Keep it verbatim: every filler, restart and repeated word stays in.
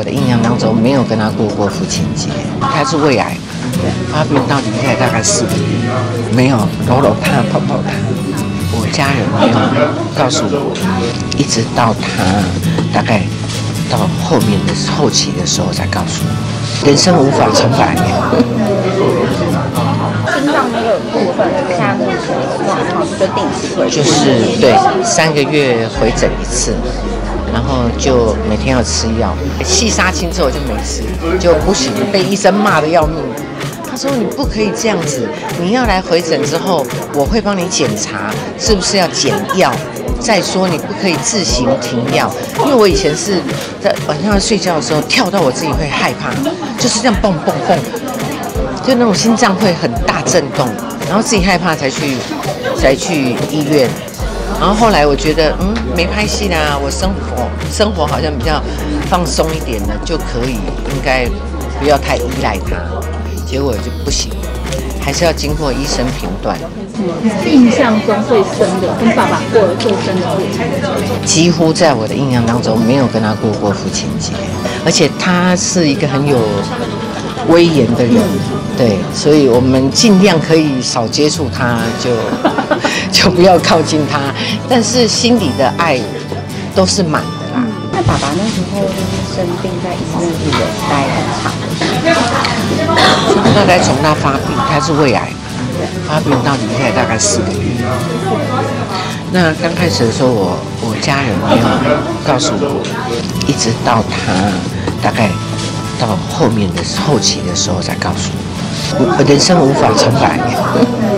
我的印象当中没有跟他过过父亲节。他是胃癌，发病到离开大概四个月，没有搂搂他、抱抱他。我家人没有告诉我，一直到他大概到后面的后期的时候才告诉我，人生无法重来。 心脏那个部分，现在目前的状况就定期会就是对三个月回诊一次。然后就每天要吃药，细杀青之后就没吃，就不行，被医生骂得要命。他说你不可以这样子，你要来回诊之后，我会帮你检查是不是要减药。再说你不可以自行停药，因为我以前是在晚上睡觉的时候跳到我自己会害怕，就是这样蹦蹦蹦，就那种心脏会很大震动，然后自己害怕才去才去医院。然后后来我觉得，嗯，没拍戏啦，我生活生活好像比较放松一点的就可以，应该不要太依赖它。结果就不行，还是要经过医生评断。 印象中最深的跟爸爸过了最深的父亲节， 几乎在我的印象当中没有跟他过过父亲节，而且他是一个很有威严的人，对，所以我们尽量可以少接触他，就就不要靠近他，但是心里的爱都是满的啦。 那爸爸那时候就是生病在医院是有待很长的时间， 大概从他发病，他是胃癌，发病到离开大概四个月。那刚开始的时候，我我家人没有告诉我，一直到他大概到后面的后期的时候才告诉我，我人生无法重来。